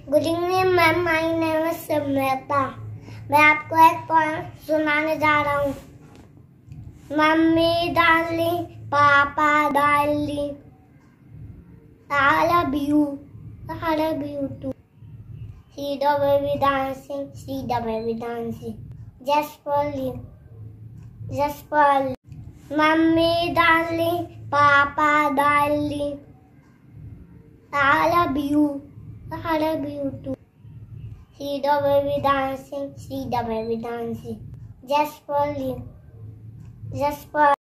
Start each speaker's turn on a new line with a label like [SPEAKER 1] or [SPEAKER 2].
[SPEAKER 1] Good evening ma'am, my name is Samrita. मैं आपको एक पोएम सुनाने जा रहा हूँ। Mummy darling, papa darling, I love you too. See the baby dancing, just for you. Mummy darling, Papa darling, I love you too. See the baby dancing, just for you.